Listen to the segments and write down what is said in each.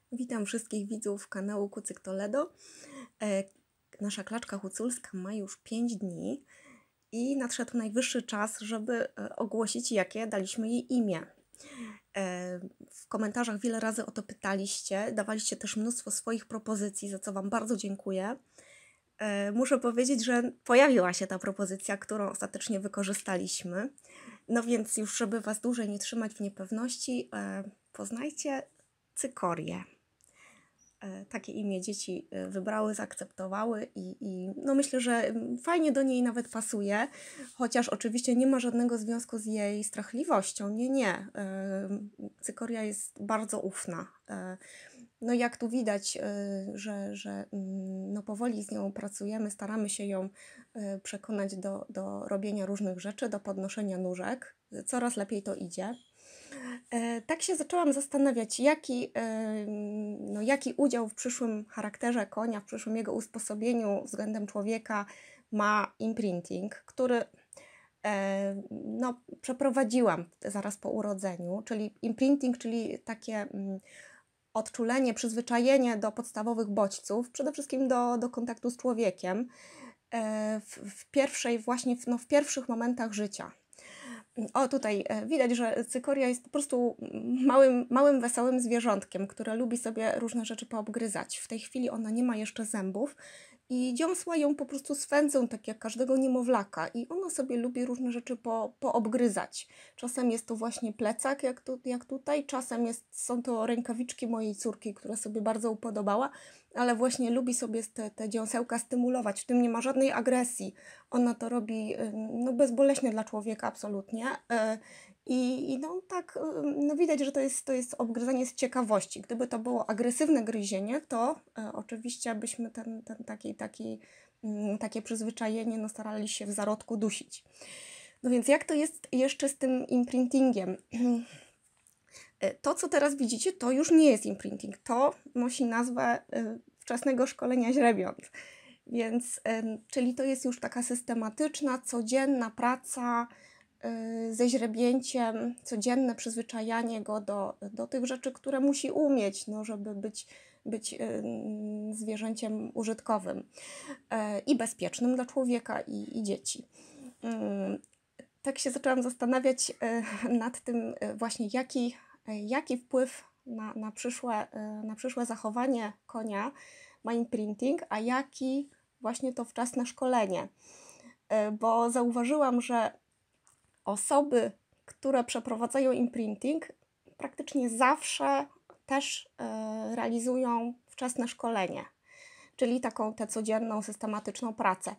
Witam wszystkich widzów kanału Kucyk Toledo. Nasza klaczka huculska ma już 5 dni i nadszedł najwyższy czas, żeby ogłosić, jakie daliśmy jej imię. W komentarzach wiele razy o to pytaliście, dawaliście też mnóstwo swoich propozycji, za co Wam bardzo dziękuję. Muszę powiedzieć, że pojawiła się ta propozycja, którą ostatecznie wykorzystaliśmy. No więc już, żeby Was dłużej nie trzymać w niepewności, poznajcie Cykorię. Takie imię dzieci wybrały, zaakceptowały i no myślę, że fajnie do niej nawet pasuje, chociaż oczywiście nie ma żadnego związku z jej strachliwością. Nie. Cykoria jest bardzo ufna. No jak tu widać, że no powoli z nią pracujemy, staramy się ją przekonać do robienia różnych rzeczy, do podnoszenia nóżek. Coraz lepiej to idzie. Tak się zaczęłam zastanawiać, jaki udział w przyszłym charakterze konia, w przyszłym jego usposobieniu względem człowieka ma imprinting, który przeprowadziłam zaraz po urodzeniu, czyli imprinting, czyli takie odczulenie, przyzwyczajenie do podstawowych bodźców, przede wszystkim do kontaktu z człowiekiem w pierwszych momentach życia. O, tutaj widać, że cykoria jest po prostu małym, wesołym zwierzątkiem, które lubi sobie różne rzeczy poobgryzać. W tej chwili ona nie ma jeszcze zębów i dziąsła ją po prostu swędzą, tak jak każdego niemowlaka, i ona sobie lubi różne rzeczy poobgryzać. Czasem jest to właśnie plecak, jak tutaj, czasem są to rękawiczki mojej córki, która sobie bardzo upodobała, ale właśnie lubi sobie te dziąsełka stymulować. W tym nie ma żadnej agresji. Ona to robi bezboleśnie dla człowieka, absolutnie. Widać, że to jest obgryzanie z ciekawości. Gdyby to było agresywne gryzienie, to oczywiście byśmy takie przyzwyczajenie starali się w zarodku dusić. No więc jak to jest jeszcze z tym imprintingiem? To, co teraz widzicie, to już nie jest imprinting. To nosi nazwę wczesnego szkolenia źrebiąt. Więc, czyli to jest już taka systematyczna, codzienna praca ze źrebięciem, codzienne przyzwyczajanie go do tych rzeczy, które musi umieć, żeby być zwierzęciem użytkowym i bezpiecznym dla człowieka i dzieci. Tak się zaczęłam zastanawiać nad tym właśnie, jaki wpływ na przyszłe zachowanie konia ma imprinting, a jaki właśnie to wczesne szkolenie. Bo zauważyłam, że osoby, które przeprowadzają imprinting, praktycznie zawsze też realizują wczesne szkolenie, czyli tę codzienną, systematyczną pracę.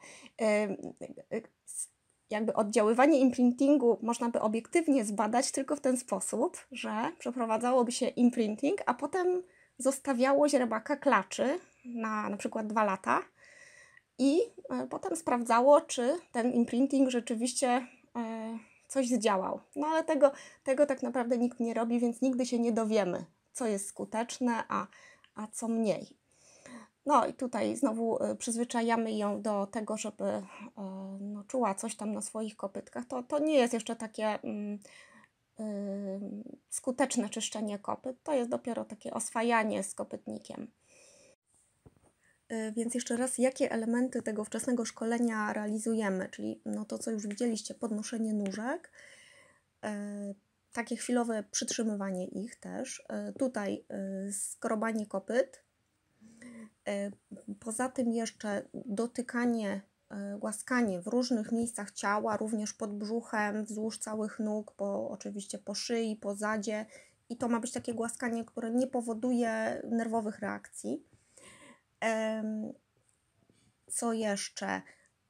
Jakby oddziaływanie imprintingu można by obiektywnie zbadać tylko w ten sposób, że przeprowadzałoby się imprinting, a potem zostawiało źrebaka klaczy na przykład 2 lata i potem sprawdzało, czy ten imprinting rzeczywiście coś zdziałał. No ale tego tak naprawdę nikt nie robi, więc nigdy się nie dowiemy, co jest skuteczne, a co mniej. No i tutaj znowu przyzwyczajamy ją do tego, żeby czuła coś tam na swoich kopytkach. To nie jest jeszcze takie skuteczne czyszczenie kopyt, to jest dopiero takie oswajanie z kopytnikiem. Więc jeszcze raz, jakie elementy tego wczesnego szkolenia realizujemy, czyli to, co już widzieliście, podnoszenie nóżek, takie chwilowe przytrzymywanie ich też, tutaj skrobanie kopyt, poza tym jeszcze dotykanie, głaskanie w różnych miejscach ciała, również pod brzuchem, wzdłuż całych nóg, oczywiście po szyi, po zadzie, i to ma być takie głaskanie, które nie powoduje nerwowych reakcji. Co jeszcze?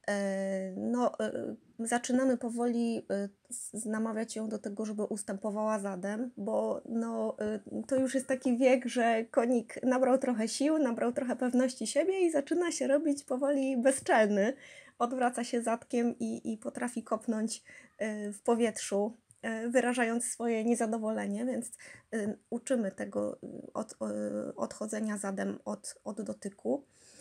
Zaczynamy powoli namawiać ją do tego, żeby ustępowała zadem, bo to już jest taki wiek, że konik nabrał trochę sił, nabrał trochę pewności siebie i zaczyna się robić powoli bezczelny. Odwraca się zadkiem i potrafi kopnąć w powietrzu, wyrażając swoje niezadowolenie, więc uczymy tego odchodzenia zadem od dotyku.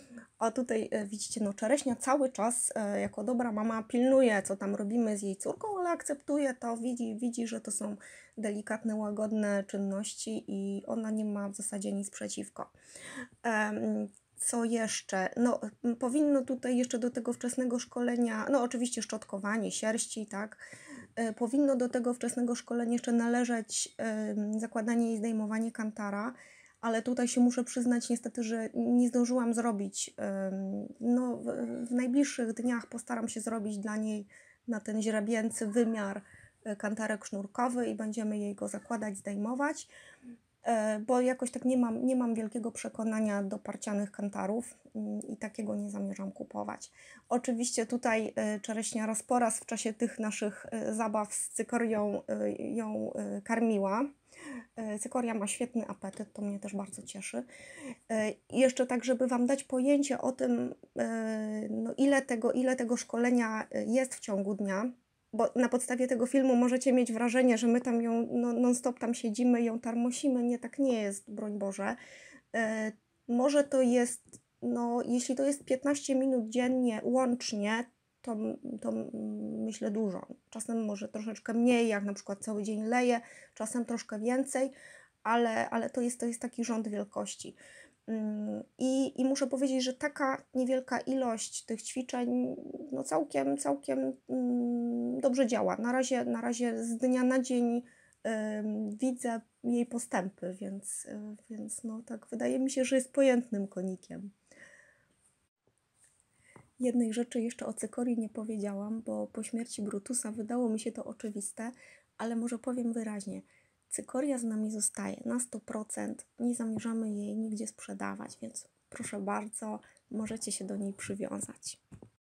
A tutaj widzicie, no czereśnia cały czas jako dobra mama pilnuje, co tam robimy z jej córką, ale akceptuje to, widzi, że to są delikatne, łagodne czynności i ona nie ma w zasadzie nic przeciwko. Co jeszcze? No, powinno tutaj jeszcze do tego wczesnego szkolenia, no oczywiście szczotkowanie sierści, tak? Powinno do tego wczesnego szkolenia jeszcze należeć zakładanie i zdejmowanie kantara, ale tutaj się muszę przyznać niestety, że nie zdążyłam zrobić. No, w najbliższych dniach postaram się zrobić dla niej na ten źrebięcy wymiar kantarek sznurkowy i będziemy jej go zakładać, zdejmować, bo jakoś tak nie mam wielkiego przekonania do parcianych kantarów i takiego nie zamierzam kupować. Oczywiście tutaj czereśnia raz po raz w czasie tych naszych zabaw z cykorią ją karmiła. Cykoria ma świetny apetyt, to mnie też bardzo cieszy. I jeszcze tak, żeby Wam dać pojęcie o tym, no ile tego szkolenia jest w ciągu dnia, bo na podstawie tego filmu możecie mieć wrażenie, że my tam ją non-stop tam siedzimy, ją tarmosimy. Nie, tak nie jest, broń Boże. Może to jest, no jeśli to jest 15 minut dziennie łącznie, to myślę dużo. Czasem może troszeczkę mniej, jak na przykład cały dzień leję, czasem troszkę więcej, ale to jest taki rząd wielkości. I muszę powiedzieć, że taka niewielka ilość tych ćwiczeń no całkiem dobrze działa. Na razie z dnia na dzień widzę jej postępy, więc no tak wydaje mi się, że jest pojętnym konikiem. Jednej rzeczy jeszcze o cykorii nie powiedziałam, bo po śmierci Brutusa wydało mi się to oczywiste, ale może powiem wyraźnie. Cykoria z nami zostaje na 100%, nie zamierzamy jej nigdzie sprzedawać, więc proszę bardzo, możecie się do niej przywiązać.